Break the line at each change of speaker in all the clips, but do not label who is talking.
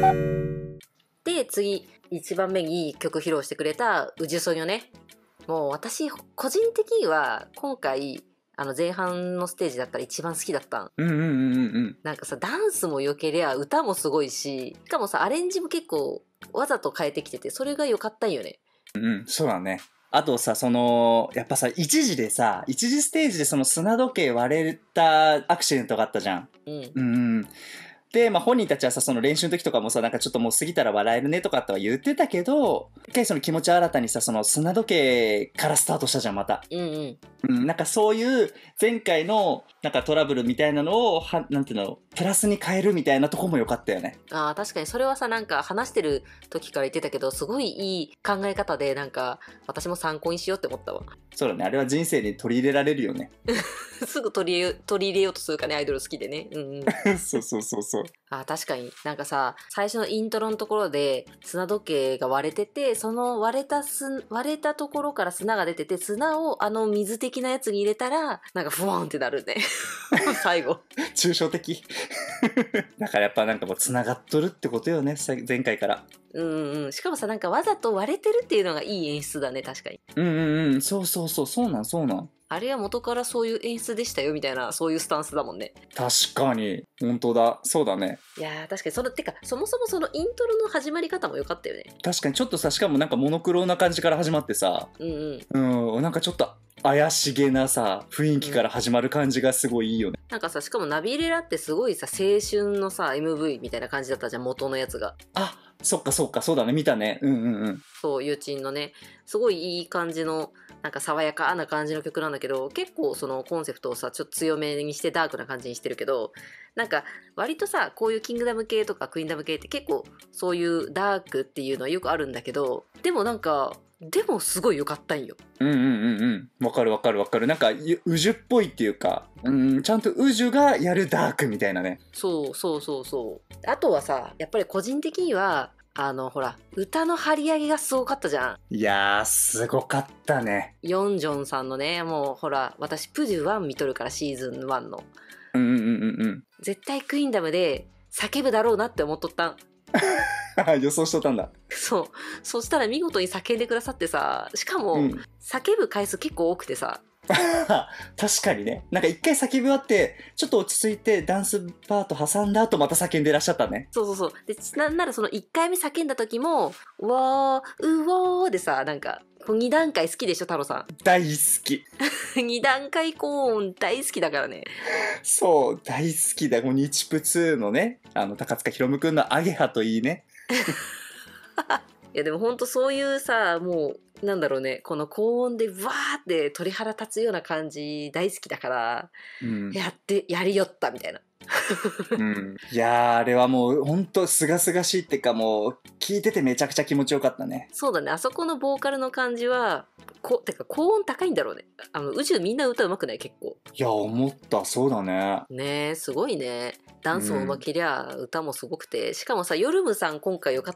で次1番目に曲披露してくれたウジュソニョね。もう私個人的には今回前半のステージだったら一番好きだったん。なんかさ、ダンスも良けりゃ歌もすごいし、しかもさアレンジも結構わざと変えてきてて、それが良かったんよね。
そうだね。あとさ、やっぱさ、一時ステージでその砂時計割れたアクシデントがあったじゃん。で、本人たちはさ、その練習の時とかもさ、なんかちょっともう過ぎたら笑えるねとかとは言ってたけど、一回その気持ち新たにさ、その砂時計からスタートしたじゃん、また。なんかそういう前回のなんかトラブルみたいなのをなんていうの、プラスに変えるみたいなとこも良かったよね。
確かにそれはさ、なんか話してる時から言ってたけど、すごいいい考え方で、なんか私も参考にしようって思ったわ。
そうだね、あれは人生に取り入れられるよね。
すぐ取り入れようとするかね、アイドル好きでね。
そう
確かになんかさ、最初のイントロのところで砂時計が割れてて、その割れたところから砂が出てて、砂を水的なやつに入れたらなんかフワーンってなるね最後
抽象的だからやっぱなんかもう繋がっとるってことよね、前回から。
しかもさ、なんかわざと割れてるっていうのがいい演出だね、確かに。
そうなん。
あれは元からそういう演出でしたよみたいな、そういうスタンスだもんね。
確かに本当だ、そうだね。
いや確かにそもそもそのイントロの始まり方も良かったよね。
確かにちょっとさ、しかもなんかモノクロな感じから始まってさ、なんかちょっと怪しげなさ雰囲気から始まる感じがすごいいいよね。
なんかさ、しかもナビレラってすごいさ、青春のさ MV みたいな感じだったじゃん、元のやつが。
そっかそうだね、見たね。
そう、ユーチンのね、すごいいい感じのなんか爽やかな感じの曲なんだけど、結構そのコンセプトをさちょっと強めにしてダークな感じにしてるけど、なんか割とさ、こういうキングダム系とかクイーンダム系って結構そういうダークっていうのはよくあるんだけど、でもすごい良かったんよ。
わかる。なんかウジュっぽいっていうか、ちゃんとウジュがやるダークみたいなね。
そう。あとはさ、やっぱり個人的にはほら、歌の張り上げがすごかったじゃん。
いやー、すごかったね。
ヨンジョンさんのね、もうほら、私プジュ1見とるから、シーズン1の。絶対クイーンダムで叫ぶだろうなって思っとったん。
予想しとったんだ。
そしたら見事に叫んでくださってさ、しかも、叫ぶ回数結構多くてさ。
確かにね。なんか一回叫び終わってちょっと落ち着いてダンスパート挟んだ後また叫んでらっしゃったね。
そうで、なんならその1回目叫んだ時もうわーうおーでさ、なんか2段階好きでしょ、太郎さん。
大好き
2段階高音大好きだからね。
そう大好きだ。日プ2のね、高塚ひろむくんのアゲハといいね
いやでもほんとそういうさ、もうなんだろうね、この高音でわーって鳥肌立つような感じ大好きだから、やりよったみたいな。
いやー、あれはもうほんとすがすがしいってか、もう聞いててめちゃくちゃ気持ちよかったね。
そうだね、あそこのボーカルの感じはてか高音高いんだろうね。宇宙みんな歌うまくない？結構。
いや思った。そうだね。
ねえ、すごいね。ダンスもうまけりゃ、歌もすごくて、しかもさ、ヨルムさん今回よかった。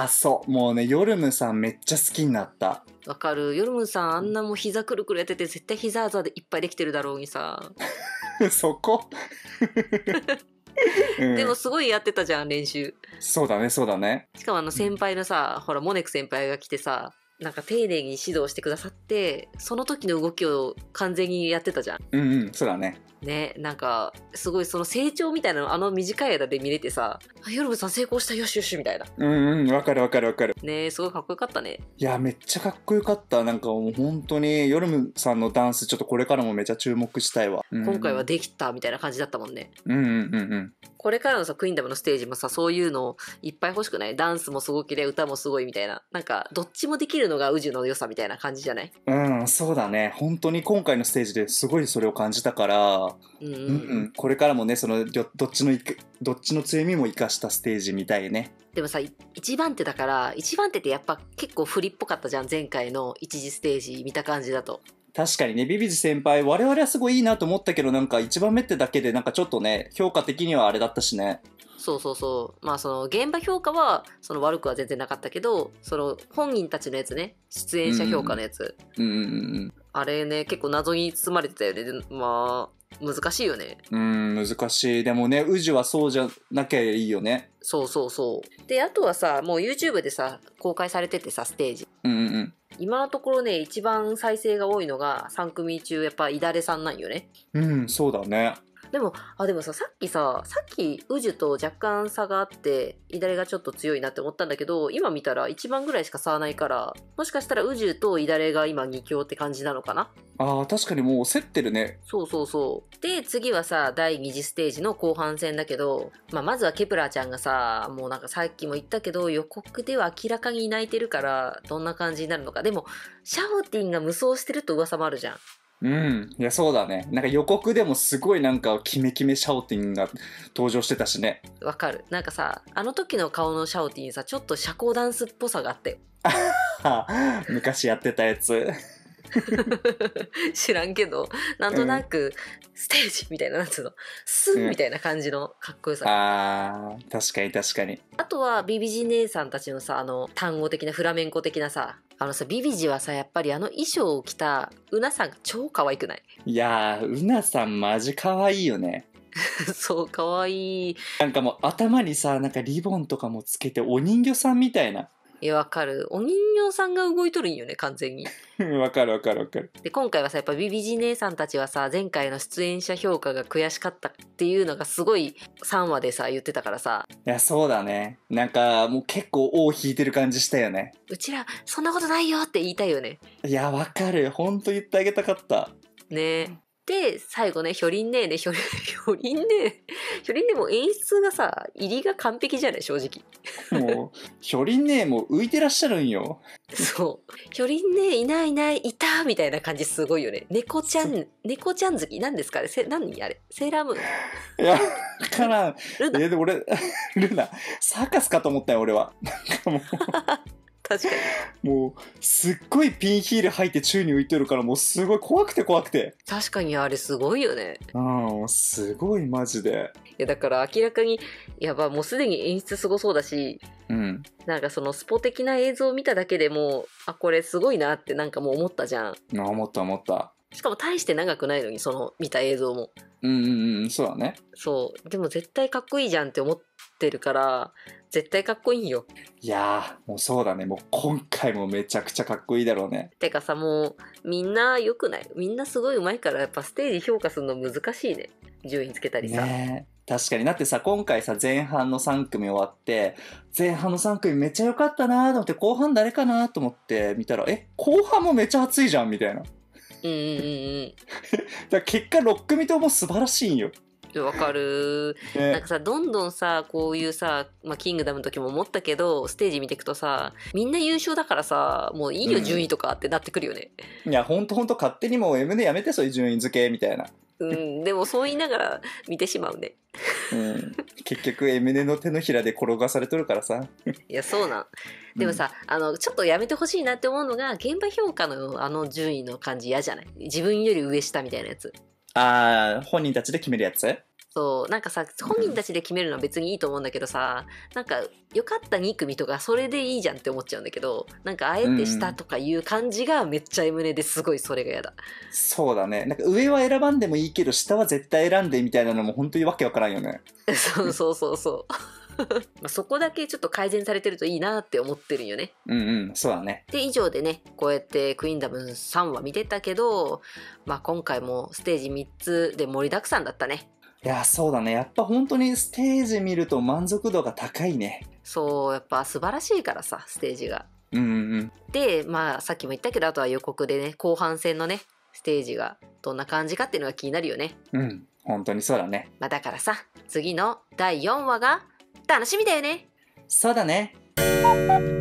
そう、もうね、ヨルムさんめっちゃ好きになった。
わかる。ヨルムさんあんなもう膝くるくるやってて、絶対膝あざでいっぱいできてるだろうにさ
そこ
でもすごいやってたじゃん、練習。
そうだね。
しかも先輩のさ、ほらモネク先輩が来てさ、なんか丁寧に指導してくださって、その時の動きを完全にやってたじゃん。
そうだね。
ね、なんかすごいその成長みたいなの短い間で見れてさ、ヨルムさん成功した、よしよしみたいな。
わかる
ね、すごいかっこよかったね。
いやめっちゃかっこよかった。なんかもう本当にヨルムさんのダンスちょっとこれからもめちゃ注目したいわ。
今回はできたみたいな感じだったもんね。
こ
れからのさ、クイーンダムのステージもさ、そういうのいっぱい欲しくない？ダンスもすごければ歌もすごいみたいな、なんかどっちもできるのが宇宙の良さみたいな感じじゃない？
そうだね。本当に今回のステージですごいそれを感じたから、これからもね、そのどっちの強みも生かしたステージみたいね。
でもさ、一番手だから、一番手ってやっぱ結構振りっぽかったじゃん、前回の一次ステージ見た感じだと。
確かにね、ビビジ先輩我々はすごいいいなと思ったけど、なんか一番目ってだけでなんかちょっとね、評価的にはあれだったしね。
そうまあその現場評価はその悪くは全然なかったけど、その本人たちのやつね、出演者評価のやつ、あれね結構謎に包まれてたよね。まあ難しいよね。
難しい。でもね、宇治はそうじゃなきゃいいよね。
そうそうそう。で、あとはさ、もう YouTube でさ、公開されててさ、ステージ。今のところね、一番再生が多いのが3組中やっぱイダレさんなんよね。
そうだね。
でもさ、さっき宇治と若干差があってイダレがちょっと強いなって思ったんだけど、今見たら1番ぐらいしか差はないから、もしかしたら宇治とイダレが今2強って感じなのかな。
確かにもう競ってるね。
そうそうそう。で、次はさ、第2次ステージの後半戦だけど、まずはケプラーちゃんがさ、もうなんかさっきも言ったけど、予告では明らかに泣いてるから、どんな感じになるのか。でも、シャオティンが無双してると噂もあるじゃん。
いや、そうだね。なんか予告でもすごいなんかキメキメシャオティンが登場してたしね。
わかる。なんかさ、あの時の顔のシャオティンさ、ちょっと社交ダンスっぽさがあったよ。
昔やってたやつ。
知らんけど、なんとなく、ステージみたいな、なんつうの、スンみたいな感じのかっこよさ。
確かに確かに。
あとは、ビビジ姉さんたちのさ、単語的な、フラメンコ的なさ、ビビジはさ、やっぱり衣装を着たうなさんが超可愛くない？
いやー、うなさんマジ可愛いよね。
そう、可愛い。
なんかもう頭にさ、なんかリボンとかもつけてお人形さんみたいな。
いや、わかる。お人形さんが動いとるんよね、完全に。
わかるわかるわかる。
で、今回はさ、やっぱビビジ姉さんたちはさ、前回の出演者評価が悔しかったっていうのがすごい3話でさ、言ってたからさ。
いや、そうだね。なんかもう結構尾を引いてる感じしたよね。
うちら、そんなことないよって言いたいよね。
いや、わかる。ほんと言ってあげたかった。
ね。で、最後ね、ヒョリン姉ね、ヒョリン姉も演出がさ、入りが完璧じゃない、正直。
もう、ヒョリン姉も浮いてらっしゃるんよ。
そう。ヒョリン姉いないいたみたいな感じすごいよね。猫ちゃん好きなんですかね、何あれセーラームーン。
いや、からん。で俺、ルナ、サーカスかと思ったよ、俺は。なんかもう。
確か
にもうすっごいピンヒール履いて宙に浮いてるから、もうすごい怖くて
確かにあれすごいよね。
すごいマジで。
いやだから明らかにもうすでに演出すごそうだし、なんかそのスポ的な映像を見ただけでもこれすごいなってなんかもう思ったじゃん。
思った。
しかも大して長くないのに、その見た映像も。
そうだね。
そうでも絶対かっこいいじゃんって思ってるから、絶対かっこいいんよ。
いやー、もうそうだね。もう今回もめちゃくちゃかっこいいだろうね。
てかさ、もうみんな良くない？みんなすごい上手いから、やっぱステージ評価するの難しいね。順位つけたりさ。
ね、確かに。だってさ、今回さ、前半の3組終わって、前半の3組めっちゃ良かったなーと思って、後半誰かなーと思って見たら、後半もめっちゃ熱いじゃんみたいな。だから結果6組とも素晴らしいんよ。
わかる、なんかさ、どんどんさ、こういうさ、キングダムの時も思ったけど、ステージ見ていくとさ、みんな優勝だからさ、もういいよ、順位とかってなってくるよね。
いや、ほんと勝手にもう M でやめて、そういう順位付けみたいな。
でもそう言いながら見てしまうね。
結局 M ネの手のひらで転がされとるからさ。
いや、そうなん。でもさ、ちょっとやめてほしいなって思うのが、現場評価の順位の感じ嫌じゃない？自分より上下みたいなやつ。
本人たちで決めるやつ？
そう、なんかさ、本人たちで決めるのは別にいいと思うんだけどさ、なんか良かった2組とかそれでいいじゃんって思っちゃうんだけど、なんかあえて下とかいう感じがめっちゃ M ネですごいそれが嫌だ。
そうだね。なんか上は選ばんでもいいけど下は絶対選んでみたいなのも本当にわけわからんよね。
そうそこだけちょっと改善されてるといいなって思ってるんよね。
そうだね。
で以上でね、こうやってクイーンダム3話見てたけど、今回もステージ3つで盛りだくさんだったね。
いや、そうだね。やっぱ本当にステージ見ると満足度が高いね。
そう、やっぱ素晴らしいからさ、ステージが。で、さっきも言ったけど、あとは予告でね、後半戦のね、ステージがどんな感じかっていうのが気になるよね。
本当にそうだね。
だからさ、次の第4話が楽しみだよね。
そうだね。